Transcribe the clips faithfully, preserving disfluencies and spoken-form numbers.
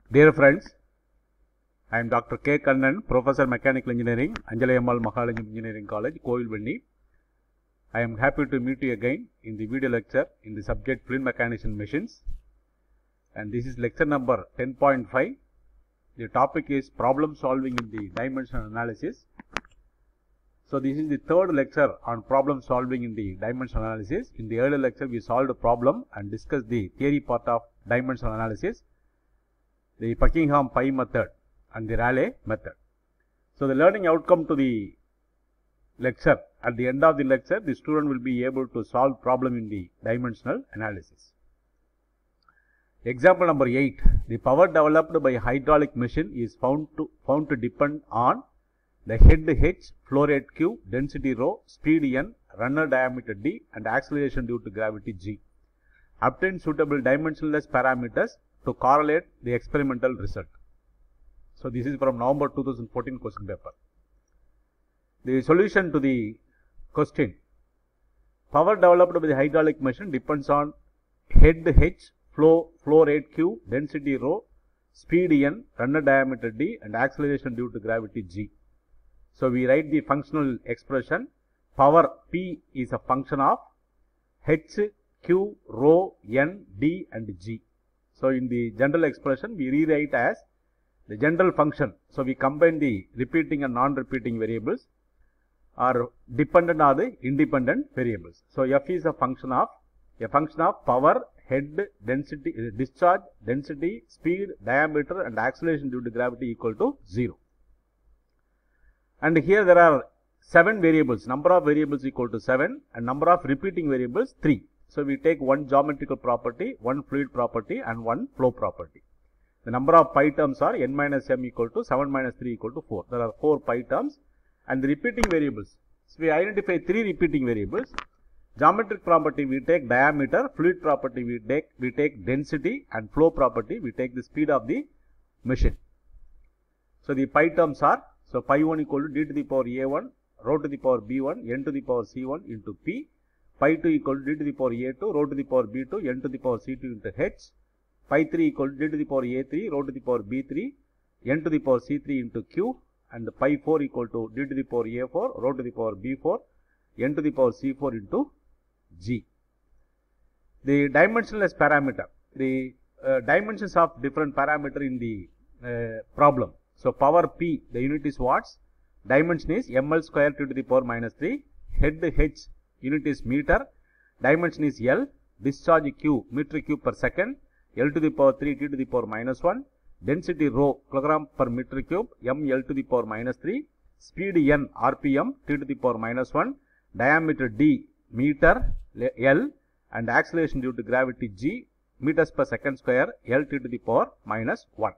Dear friends, I am Doctor K. Kannan, Professor Mechanical Engineering, Anjalayammal Mahalingam Engineering College, Kovilvenni. I am happy to meet you again in the video lecture in the subject Fluid Mechanics and Machines. And this is lecture number ten point five. The topic is problem solving in the dimensional analysis. So this is the third lecture on problem solving in the dimensional analysis. In the earlier lecture, we solved a problem and discussed the theory part of dimensional analysis, the Buckingham pi method and the Rayleigh method. So the learning outcome to the lecture, at the end of the lecture, the student will be able to solve problem in the dimensional analysis. Example number eight. The power developed by hydraulic machine is found to found to depend on the head h, flow rate q, density rho, speed n, runner diameter d, and acceleration due to gravity g. Obtain suitable dimensionless parameters to correlate the experimental result. So this is from November two thousand fourteen question paper. The solution to the question: power developed by the hydraulic machine depends on head h, flow flow rate q, density rho, speed n, runner diameter d, and acceleration due to gravity g. So we write the functional expression: power P is a function of h, q, rho, n, d, and g. So in the general expression, we rewrite as the general function. So we combine the repeating and non-repeating variables, are dependent on the independent variables. So f is a function of a function of power, head, density, discharge, density, speed, diameter, and acceleration due to gravity equal to zero. And here there are seven variables. Number of variables equal to seven, and number of repeating variables three. So we take one geometrical property, one fluid property, and one flow property. The number of pi terms are n minus m equal to seven minus three equal to four. There are four pi terms. And the repeating variables, so we identify three repeating variables. Geometric property we take diameter, fluid property we take we take density, and flow property we take the speed of the machine. So the pi terms are, so pi one equal to d to the power a one, rho to the power b one, n to the power c one into p. Pi two equal to d to the power a two, rho to the power b two, n to the power c two into h. Pi three equal to d to the power a three, rho to the power b three, n to the power c three into q. And pi four equal to d to the power a four, rho to the power b four, n to the power c four into g. The dimensionless parameter, the uh, dimensions of different parameter in the uh, problem. So power P, the unit is watts, dimension is ml square t to the power minus three, head h, unit is meter, dimension is L, discharge Q, meter cube per second, L to the power three t to the power minus one, density rho, kilogram per meter cube, m L to the power minus three, speed n, R P M, t to the power minus one, diameter d, meter, L, and acceleration due to gravity g, meters per second square, L t to the power minus one.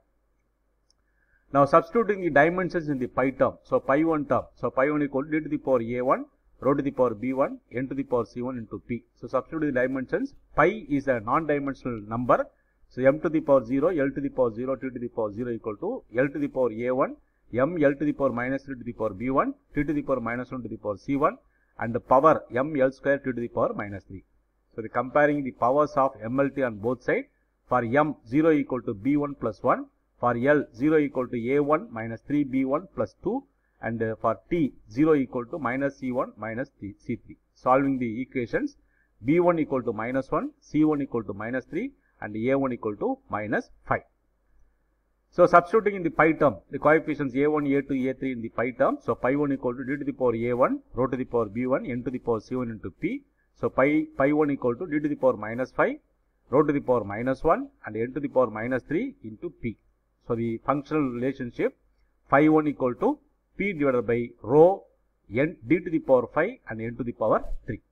Now substituting the dimensions in the pi term. So pi one term. So pi one equal to d to the power a one, rho to the power b one, n to the power c one into p. So substitute the dimensions. Pi is a non-dimensional number. So m to the power zero, L to the power zero, t to the power zero equal to L to the power a one, m L to the power minus three to the power b one, t to the power minus one to the power c one, and the power m L square t to the power minus three. So the comparing the powers of M L T on both sides. For m, zero equal to b one plus one. For L, zero equal to a one minus three b one plus two. And uh, for t, zero equal to minus c one minus c three. Solving the equations, b one equal to minus one, c one equal to minus three, and a one equal to minus five. So substituting in the pi term, the coefficients a one, a two, a three in the pi term. So pi one equal to d to the power a one, rho to the power b one, n to the power c one into p. So pi, pi one equal to d to the power minus five, rho to the power minus one, and n to the power minus three into p. So the functional relationship, phi one equal to p divided by rho n d to the power five and n to the power three.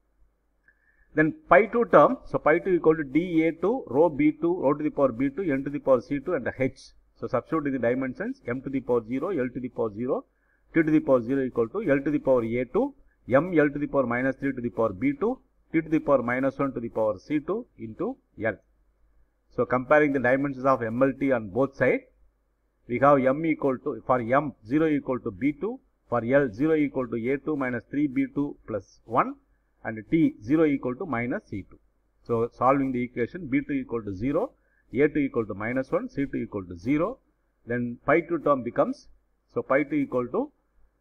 Then pi two term, so pi two equal to d a two, rho b two, rho to the power b two, n to the power c two, and h. So substitute in the dimensions, m to the power zero, L to the power zero, t to the power zero equal to L to the power a two, m L to the power minus three to the power b two, t to the power minus one to the power c two into L. So comparing the dimensions of M L T on both sides, we have m equal to, for m, zero equal to b two, for L, zero equal to a two minus three b two plus one, and t zero equal to minus c two. So solving the equation, b two equal to zero, a two equal to minus one, c two equal to zero. Then pi two term becomes, so pi two equal to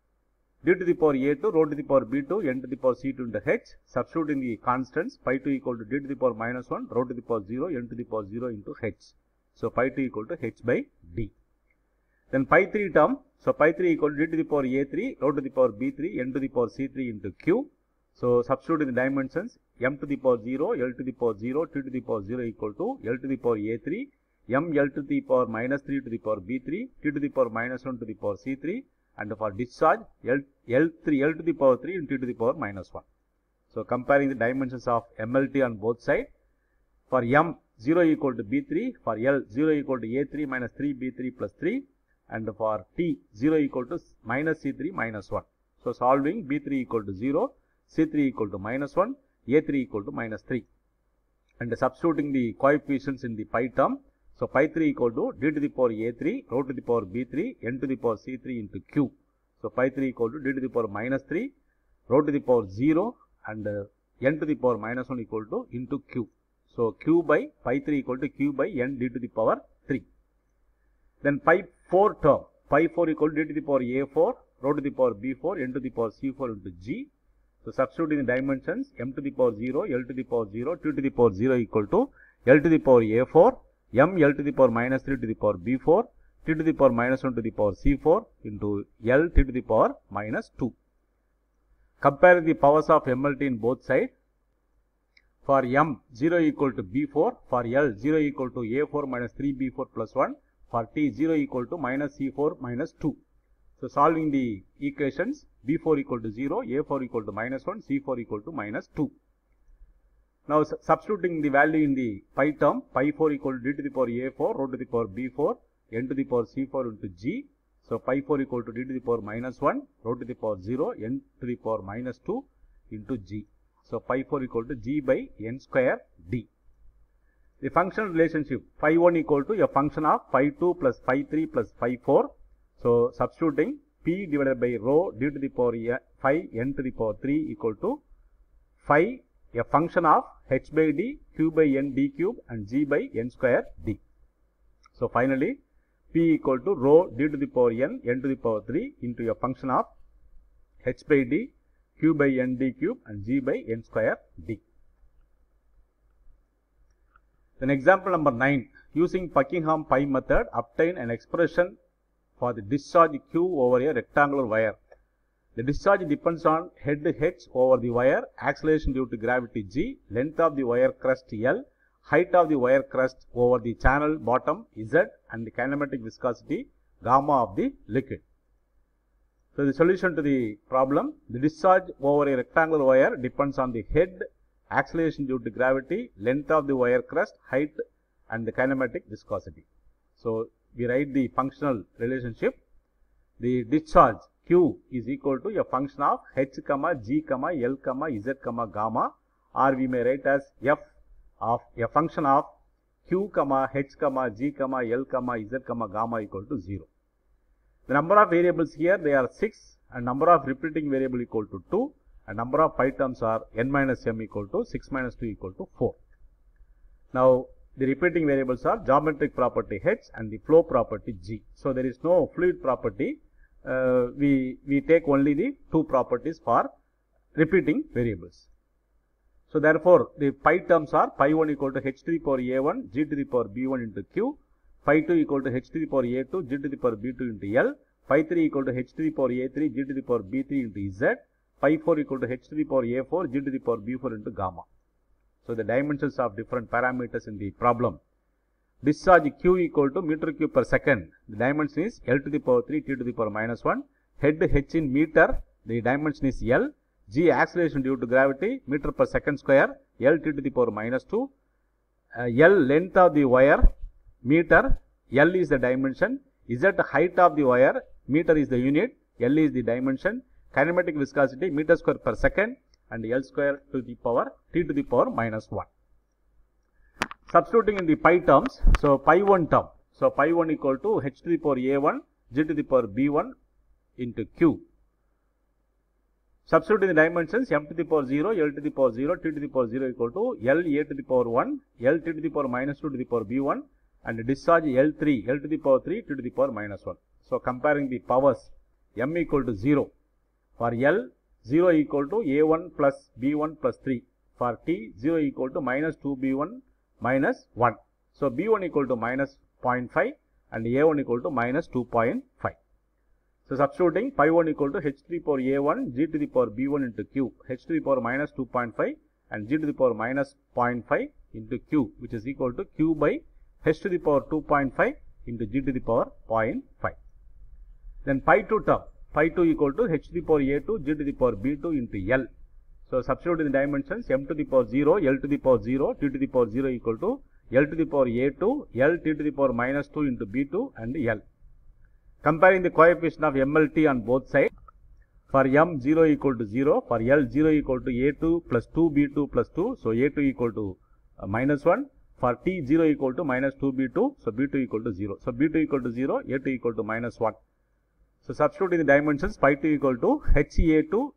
d to the power a two, rho to the power b two, n to the power c two into h. Substituting the constants, pi two equal to d to the power minus one, rho to the power zero, n to the power zero into h. So pi two equal to h by d. Then pi three term, so pi three equal to d to the power a three, rho to the power b three, n to the power c three into q. So substituting the dimensions, m to the power zero, l to the power zero, t to the power zero equal to l to the power a three, m l to the power minus three to the power b three, t to the power minus one to the power c three, and for discharge L, L3, L to the power three and T to the power minus one. So comparing the dimensions of M L T on both sides, for M zero equal to B three, for L zero equal to A three minus three B three plus three, and for T zero equal to minus C three minus one. So solving B three equal to zero, C three equal to minus one, A three equal to minus three, and substituting the coefficients in the pi term. So pi three equal to d to the power a three, rho to the power b three, n to the power c three into q. So pi three equal to d to the power minus three, rho to the power zero, and uh, n to the power minus one equal to into q. So q by pi three equal to q by n d to the power three. Then pi four term, pi four equal to d to the power a four, rho to the power b four, n to the power c four into g. So substituting the dimensions, m to the power zero, l to the power zero, t to the power zero equal to l to the power a four, m l to the power minus three to the power b four, t to the power minus one to the power c four into l t to the power minus two. Compare the powers of M L T in both sides. For m zero equal to b four, for l zero equal to a four minus three b four plus one, for t zero equal to minus c four minus two. So solving the equations, b four equal to zero, a four equal to minus one, c four equal to minus two. Now substituting the value in the pi term, pi four equal to d to the power a four, rho to the power b four, n to the power c four into g. So pi four equal to d to the power minus one, rho to the power zero, n to the power minus two into g. So pi four equal to g by n square d. The functional relationship, phi one equal to a function of phi two plus phi three plus phi four. So substituting p divided by rho d to the power phi n to the power three equal to phi a function of h by d, q by n d cube, and g by n square d. So finally p equal to rho d to the power n, n to the power three into a function of h by d, q by n d cube, and g by n square d. Then example number nine, using Buckingham pi method, obtain an expression for the discharge q over a rectangular wire. The discharge depends on head h over the wire, acceleration due to gravity g, length of the wire crust L, height of the wire crust over the channel bottom Z, and the kinematic viscosity gamma of the liquid. So the solution to the problem, the discharge over a rectangular wire depends on the head, acceleration due to gravity, length of the wire crust, height, and the kinematic viscosity. So we write the functional relationship. The discharge q is equal to a function of h comma g comma l comma z comma gamma, or we may write as f of a function of q comma h comma g comma l comma z comma gamma equal to zero. The number of variables here, they are six, and number of repeating variable equal to two, and number of pi terms are n minus m equal to six minus two equal to four. Now the repeating variables are geometric property h and the flow property g. So there is no fluid property. Uh, we, we take only the two properties for repeating variables. So therefore, the pi terms are pi one equal to h to the power a one, g to the power b one into q, pi two equal to h to the power a two, g to the power b two into l, pi three equal to h to the power a three, g to the power b three into z, pi four equal to h to the power a four, g to the power b four into gamma. So the dimensions of different parameters in the problem. Discharge q equal to meter cube per second. The dimension is L to the power three, T to the power minus one. Head h in meter. The dimension is L. G acceleration due to gravity, meter per second square, L T to the power minus two. Uh, L length of the wire, meter. L is the dimension. Z height of the wire, meter is the unit. L is the dimension. Kinematic viscosity, meter square per second, and L square to the power T to the power minus one. Substituting in the pi terms, so pi one term, so pi one equal to h to the power a one, g to the power b one into q. Substituting the dimensions, m to the power zero, l to the power zero, t to the power zero equal to l a to the power one, l t to the power minus two to the power b one, and discharge L three, L to the power three, T to the power minus one. So comparing the powers, M equal to zero. For L, zero equal to A one plus B one plus three. For T, zero equal to minus two B one minus one. So B one equal to minus zero point five and A one equal to minus two point five. So substituting pi one equal to H to the power A one, G to the power B one into Q, H to the power minus two point five and G to the power minus zero point five into Q, which is equal to Q by H to the power two point five into G to the power zero point five. Then pi two term, pi two equal to H to the power A two, G to the power B two into L. So substitute in the dimensions, M to the power zero, L to the power zero, T to the power zero equal to L to the power A two, L T to the power minus two into B two and L. Comparing the coefficient of M L T on both sides, for M zero equal to zero, for L zero equal to A two plus two B two plus two, so A two equal to uh, minus one, for T zero equal to minus two B two, so B two equal to zero. So B two equal to zero, A two equal to minus one. So substitute in the dimensions, pi two equal to H A two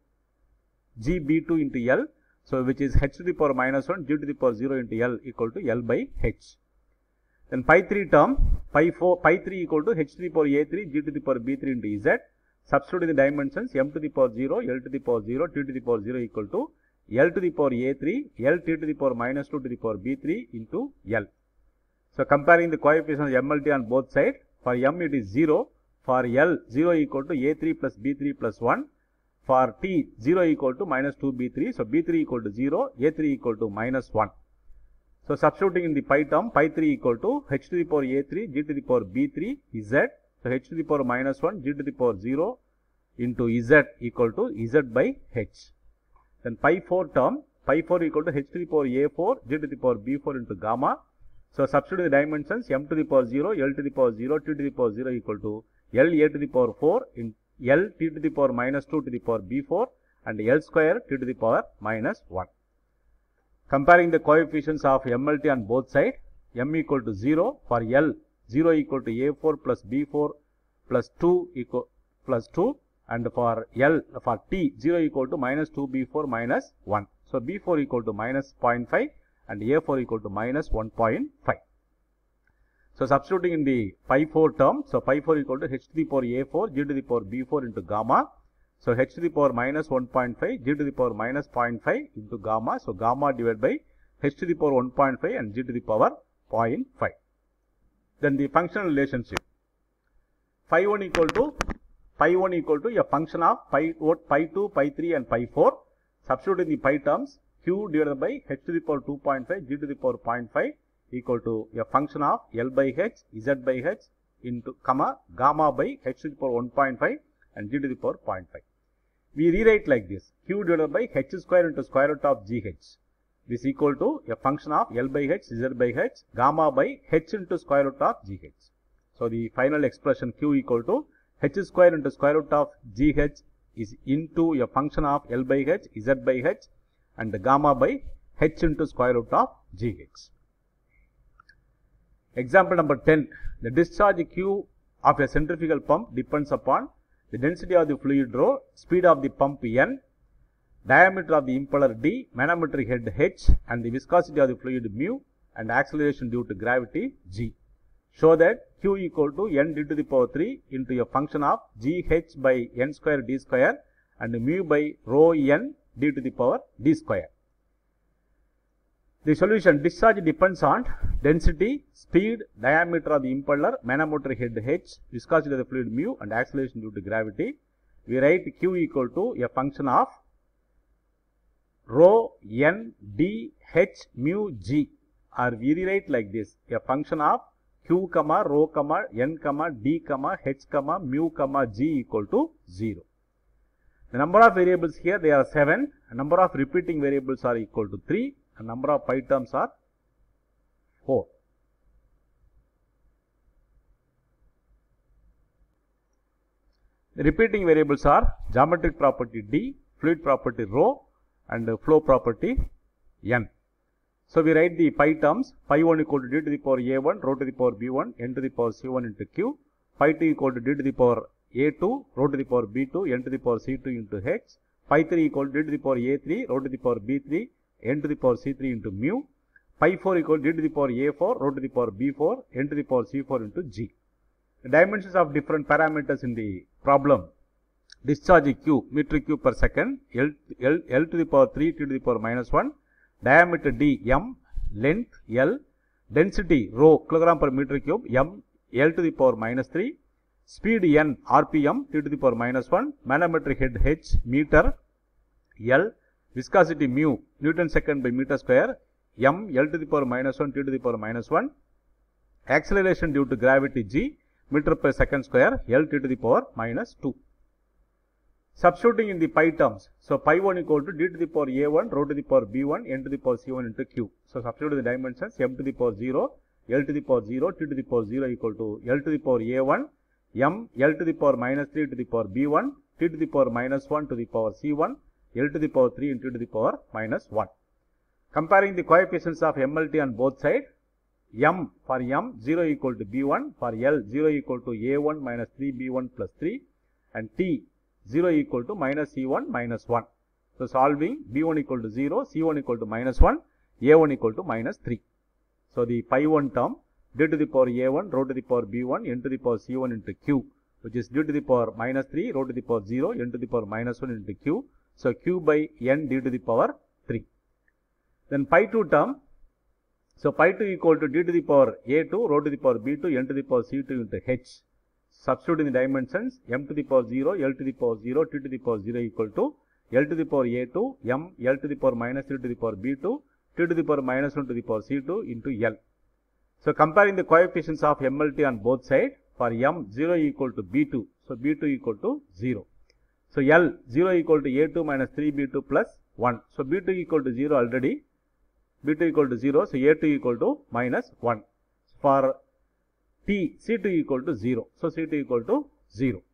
G B two into L, so which is H to the power minus one, G to the power zero into L equal to L by H. Then pi three term, pi four, pi three equal to H to the power A three, G to the power B three into Z. Substitute in the dimensions, M to the power zero, L to the power zero, T to the power zero equal to L to the power A three, L T to the power minus two to the power B three into L. So comparing the coefficients of M L T on both sides, for M it is zero, for L zero equal to A three plus B three plus one, for T zero equal to minus two B three, so B three equal to zero, A three equal to minus one. So substituting in the pi term, pi three equal to H to the power A three, G to the power B three, Z. So H to the power minus one, G to the power zero into Z equal to Z by H. Then pi four term, pi four equal to H to the power A four, G to the power B four into gamma. So substitute the dimensions, M to the power zero, L to the power zero, T to the power zero equal to L A to the power four in L T to the power minus two to the power B four and L square T to the power minus one. Comparing the coefficients of M L T on both sides, M equal to zero, for L zero equal to A four plus B four plus two equal plus two, and for L for T zero equal to minus two B four minus one. So B four equal to minus zero point five and A four equal to minus one point five. So substituting in the pi four term, so pi four equal to H to the power A four, G to the power B four into gamma. So H to the power minus one point five, G to the power minus zero point five into gamma. So gamma divided by H to the power one point five and G to the power zero point five. Then the functional relationship. Phi one equal to pi one equal to a function of pi, pi two, pi three and pi four. Substitute in the pi terms, Q divided by H to the power two point five, G to the power zero point five equal to a function of L by H, Z by H into comma gamma by H to the power one point five and G to the power zero point five. We rewrite like this, Q divided by H square into square root of G H. This equal to a function of L by H, Z by H, gamma by H into square root of G H. So the final expression Q equal to H square into square root of G H is into a function of L by H, Z by H and the gamma by H into square root of G H. Example number ten. The discharge Q of a centrifugal pump depends upon the density of the fluid rho, speed of the pump N, diameter of the impeller D, manometric head H and the viscosity of the fluid mu and acceleration due to gravity G. Show that Q equal to N d to the power three into a function of G H by N square D square and mu by rho N d to the power D square. The solution: discharge depends on density, speed, diameter of the impeller, manometric head H, viscosity of the fluid mu and acceleration due to gravity. We write Q equal to a function of rho N d H mu G, or we rewrite like this, a function of Q comma rho comma N comma D comma H comma mu comma G equal to zero. The number of variables here, they are seven, the number of repeating variables are equal to three, and number of pi terms are four. The repeating variables are geometric property D, fluid property rho and flow property N. So we write the pi terms, pi one equal to d to the power A one, rho to the power B one, n to the power C one into Q, pi two equal to d to the power A two, rho to the power B two, n to the power C two into H, pi three equal to d to the power A three, rho to the power B three, n to the power C three into mu, pi four equal to d to the power a four, rho to the power b four, n to the power c four into g. The dimensions of different parameters in the problem: discharge Q, meter cube per second, L, L, L to the power three, T to the power minus one, diameter D, M, length L, density rho, kilogram per meter cube, M, L to the power minus three, speed N, R P M, T to the power minus one, manometric head H, meter, L, viscosity mu, Newton second by meter square, M, L to the power minus one, T to the power minus one, acceleration due to gravity G, meter per second square, L T to the power minus two. Substituting in the pi terms, so pi one equal to d to the power a one, rho to the power b one, n to the power c one into q. So substitute the dimensions, m to the power zero, L to the power zero, T to the power zero equal to L to the power a one, m, L to the power minus three to the power b one, T to the power minus one to the power c one, L to the power three into to the power minus one. Comparing the coefficients of M L T on both sides, m for m zero equal to b one, for L zero equal to a one minus three b one plus three, and t zero equal to minus c one minus one. So solving, b one equal to zero, c one equal to minus one, a one equal to minus three. So the pi one term, d to the power a one, rho to the power b one, n to the power c one into q, which is d to the power minus three, rho to the power zero, n to the power minus one into q. So q by n d to the power three. Then pi two term, so pi two equal to d to the power a two, rho to the power b two, n to the power c two into h. Substituting the dimensions, m to the power zero, L to the power zero, T to the power zero equal to L to the power a two, m, L to the power minus three to the power b two, T to the power minus one to the power c two into L. So comparing the coefficients of M L T on both sides, for m zero equal to b two, so b two equal to zero. So L zero equal to a two minus three b two plus one. So b two equal to zero already, b two equal to zero, so a two equal to minus one. For T, C two equal to zero. So C two equal to zero.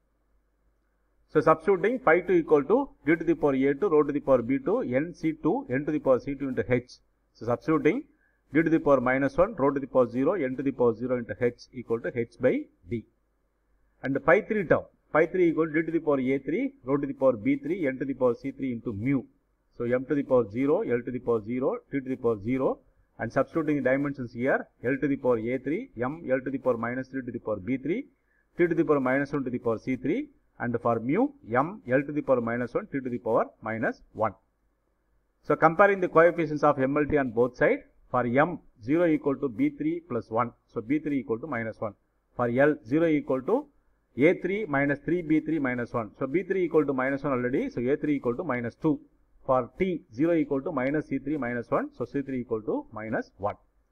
So substituting pi two equal to d to the power a two, rho to the power b two, n c two, n to the power c two into h. So substituting d to the power minus one, rho to the power zero, n to the power zero into h equal to h by d. And the pi three term, pi three equal to d to the power a three, rho to the power b three, n to the power c three into mu. So m to the power zero, L to the power zero, T to the power zero. And substituting the dimensions here, L to the power a three, m, L to the power minus three to the power b three, T to the power minus one to the power c three, and for mu, m, L to the power minus one, T to the power minus one. So comparing the coefficients of M L T on both sides, for m zero equal to b three plus one, so b three equal to minus one. For L zero equal to a three minus three b three minus one, so b three equal to minus one already, so a three equal to minus two. For T zero equal to minus c three minus one, so c three equal to minus one.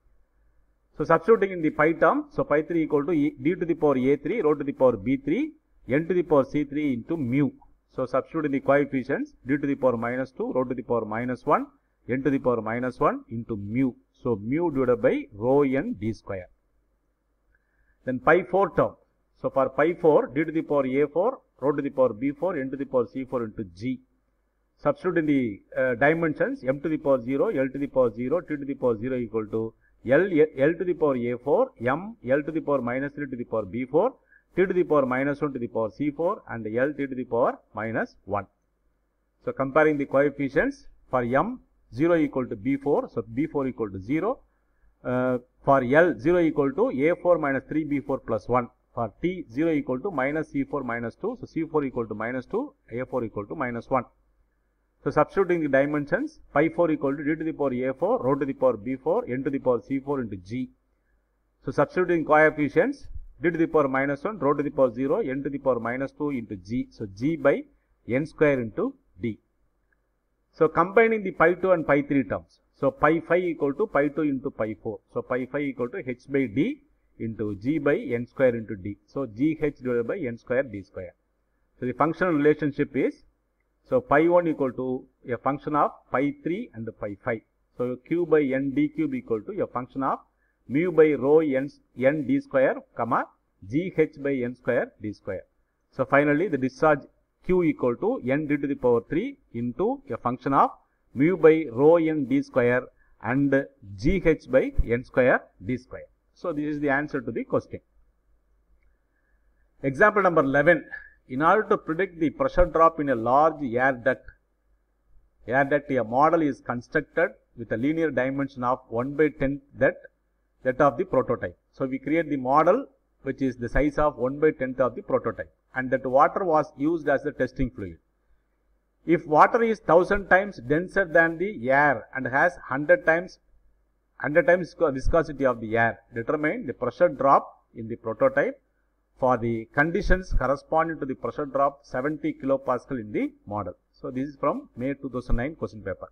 So substituting in the pi term, so pi three equal to e, d to the power a three, rho to the power b three, n to the power c three into mu. So substituting the coefficients, d to the power minus two, rho to the power minus one, n to the power minus one into mu. So mu divided by rho n d square. Then pi four term. So for pi four, d to the power a four, rho to the power b four, n to the power c four into g. Substitute in the uh, dimensions, m to the power zero, L to the power zero, T to the power zero equal to L, L to the power a four, m, L to the power minus three to the power b four, T to the power minus one to the power c four, and L T to the power minus one. So comparing the coefficients, for m zero equal to b four, so b four equal to zero. Uh, for L zero equal to a four minus three b four plus one. For T zero equal to minus c four minus two, so c four equal to minus two, a four equal to minus one. So substituting the dimensions, pi four equal to d to the power a four, rho to the power b four, n to the power c four into g. So substituting coefficients, d to the power minus one, rho to the power zero, n to the power minus two into g. So g by n square into d. So combining the pi two and pi three terms. So pi five equal to pi two into pi four. So pi five equal to h by d into g by n square into d. So gh divided by n square d square. So the functional relationship is, so pi one equal to a function of pi three and pi five. So q by n d cube equal to a function of mu by rho n, n d square, comma gh by n square d square. So finally the discharge q equal to n d to the power three into a function of mu by rho n d square and gh by n square d square. So this is the answer to the question. Example number eleven. In order to predict the pressure drop in a large air duct, air duct, a model is constructed with a linear dimension of one by ten that, that of the prototype. So we create the model which is the size of one by tenth of the prototype, and that water was used as the testing fluid. If water is one thousand times denser than the air and has one hundred times one hundred times viscosity of the air, determine the pressure drop in the prototype for the conditions corresponding to the pressure drop seventy kilopascal in the model. So this is from May two thousand nine question paper.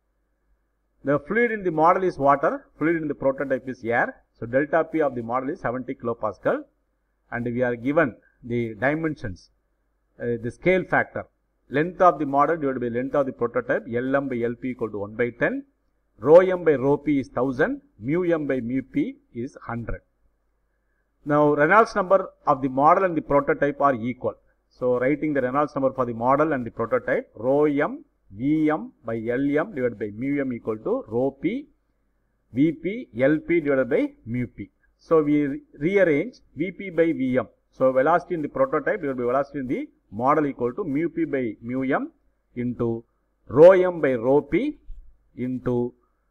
The fluid in the model is water, fluid in the prototype is air. So delta P of the model is seventy kilopascal, and we are given the dimensions, uh, the scale factor, length of the model divided by length of the prototype, L M by L P equal to one by ten, rho m by rho p is one thousand, mu m by mu p is one hundred. Now Reynolds number of the model and the prototype are equal. So writing the Reynolds number for the model and the prototype, rho m Vm by Lm divided by mu m equal to rho p Vp Lp divided by mu p. So we re rearrange Vp by Vm. So velocity in the prototype divided by velocity in the model equal to mu p by mu m into rho m by rho p into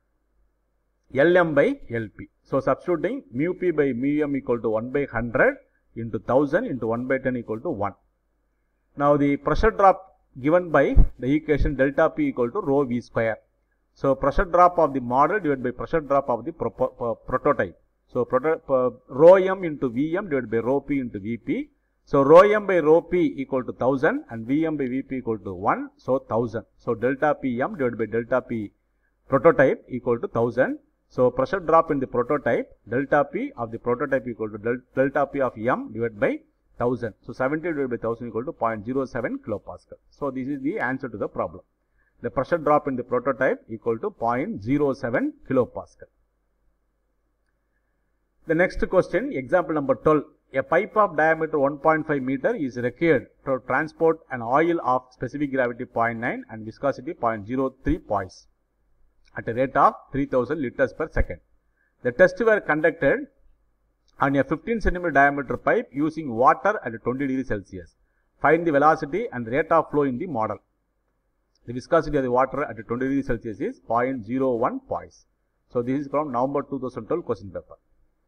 Lm by Lp. So substituting mu p by mu m equal to one by one hundred into one thousand into one by ten equal to one. Now the pressure drop given by the equation delta P equal to rho V square. So pressure drop of the model divided by pressure drop of the pro pro prototype. So proto uh, rho m into Vm divided by rho p into Vp. So rho m by rho p equal to one thousand and Vm by Vp equal to one. So one thousand. So delta Pm divided by delta P prototype equal to one thousand. So pressure drop in the prototype, delta P of the prototype equal to del delta P of m divided by one thousand. So seventy divided by one thousand equal to zero point zero seven kilopascal. So this is the answer to the problem. The pressure drop in the prototype equal to zero point zero seven kilopascal. The next question, example number twelve. A pipe of diameter one point five meter is required to transport an oil of specific gravity zero point nine and viscosity zero point zero three poise at a rate of three thousand liters per second. The tests were conducted on a fifteen centimeter diameter pipe using water at twenty degrees Celsius. Find the velocity and rate of flow in the model. The viscosity of the water at twenty degrees Celsius is zero point zero one poise. So this is from November two thousand twelve question paper.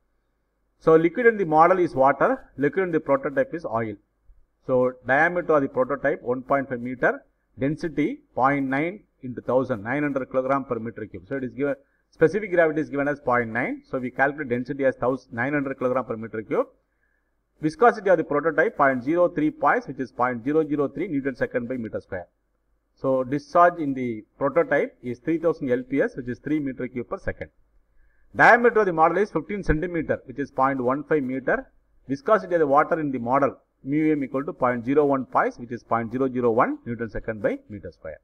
So liquid in the model is water, liquid in the prototype is oil. So diameter of the prototype one point five meter, density zero point nine into one thousand, nine hundred kilogram per meter cube. So it is given, specific gravity is given as zero point nine. So we calculate density as nine hundred kilogram per meter cube. Viscosity of the prototype zero point zero three poise, which is zero point zero zero three Newton second by meter square. So discharge in the prototype is three thousand L P S, which is three meter cube per second. Diameter of the model is fifteen centimeter, which is zero point one five meter. Viscosity of the water in the model mu m equal to zero point zero one poise, which is zero point zero zero one Newton second by meter square.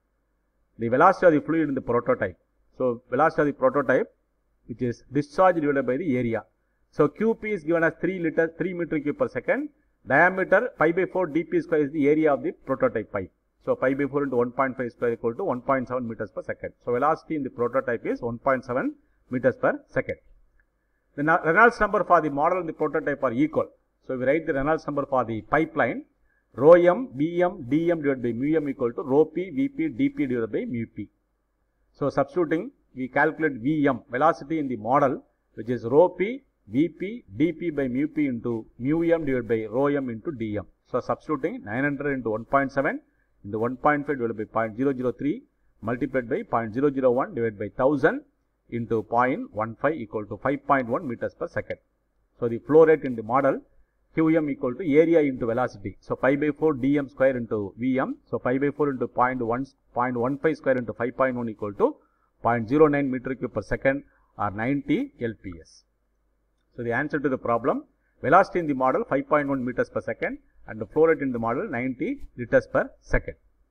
The velocity of the fluid in the prototype. So velocity of the prototype, which is discharge divided by the area. So Q P is given as three liter, three meter cube per second. Diameter pi by four dp square is the area of the prototype pipe. So pi by four into one point five square equal to one point seven meters per second. So velocity in the prototype is one point seven meters per second. The Reynolds number for the model and the prototype are equal. So we write the Reynolds number for the pipeline. Rho m, Bm, Dm divided by mu m equal to rho p, Vp, Dp divided by mu p. So substituting, we calculate Vm, velocity in the model, which is rho p, Vp, Dp by mu p into mu m divided by rho m into Dm. So substituting nine hundred into one point seven into one point five divided by zero point zero zero three multiplied by zero point zero zero one divided by one thousand into zero point one five equal to five point one meters per second. So the flow rate in the model, Qm equal to area into velocity. So pi by four dm square into Vm. So pi by four into zero point one, zero point one five square into five point one equal to zero point zero nine meter cube per second or ninety L P S. So the answer to the problem, velocity in the model five point one meters per second and the flow rate in the model ninety liters per second.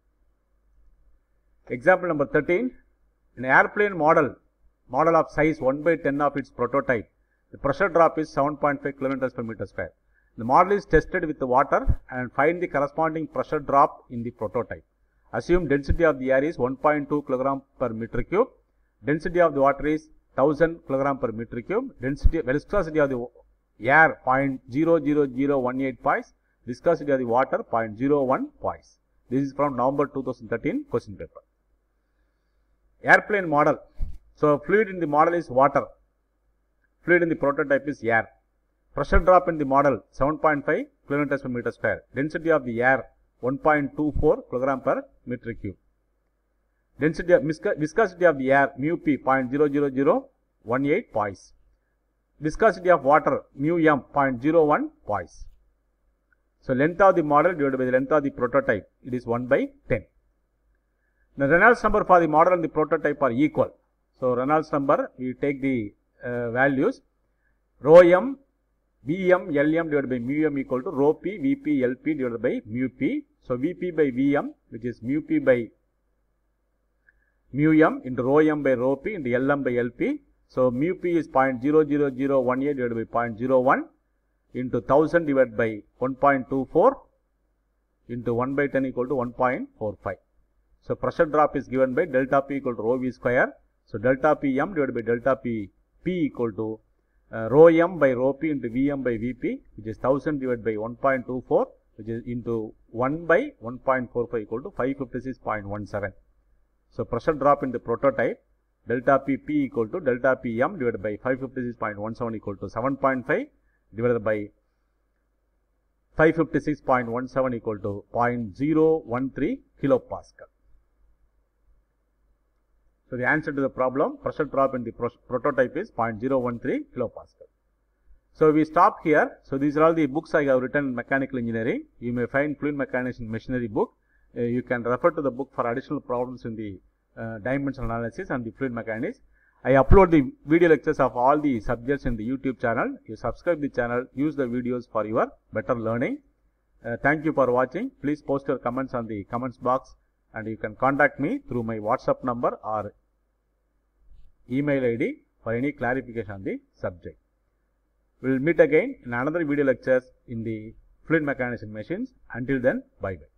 Example number thirteen. In an airplane model, model of size one by ten of its prototype, the pressure drop is seven point five kilograms per meter square. The model is tested with the water and find the corresponding pressure drop in the prototype. Assume density of the air is one point two kilograms per meter cube. Density of the water is one thousand kilograms per meter cube. Density, viscosity of the air zero point zero zero zero one eight poise. Viscosity of the water zero point zero one poise. This is from November two thousand thirteen question paper. airplane model. So fluid in the model is water. Fluid in the prototype is air. Pressure drop in the model seven point five kilonewtons per meter square. Density of the air one point two four kilogram per meter cube. Density of viscosity of the air mu p zero point zero zero zero one eight poise. Viscosity of water mu m zero point zero one poise. So length of the model divided by the length of the prototype, it is one by ten. The Reynolds number for the model and the prototype are equal. So Reynolds number, we take the uh, values rho m, Vm, Lm divided by mu m equal to rho p, Vp, Lp divided by mu p. So Vp by Vm, which is mu p by mu m into rho m by rho p into Lm by Lp. So mu p is zero point zero zero zero one eight divided by zero point zero one into one thousand divided by one point two four into one by ten equal to one point four five. So pressure drop is given by delta P equal to rho V square. So delta P m divided by delta P P equal to uh, rho m by rho P into Vm by Vp, which is one thousand divided by one point two four, which is into one by one point four five equal to five fifty-six point one seven. So pressure drop in the prototype, delta P P equal to delta P m divided by five fifty-six point one seven equal to seven point five divided by five fifty-six point one seven equal to zero point zero one three kilopascal. So the answer to the problem, pressure drop in the pro prototype is zero point zero one three kilopascal. So we stop here. So these are all the books I have written in mechanical engineering. You may find fluid mechanics and machinery book. Uh, you can refer to the book for additional problems in the uh, dimensional analysis and the fluid mechanics. I upload the video lectures of all the subjects in the YouTube channel. You subscribe the channel, use the videos for your better learning. Uh, thank you for watching. Please post your comments on the comments box, and you can contact me through my WhatsApp number or email I D for any clarification on the subject. We will meet again in another video lectures in the fluid mechanics and machines. Until then, bye bye.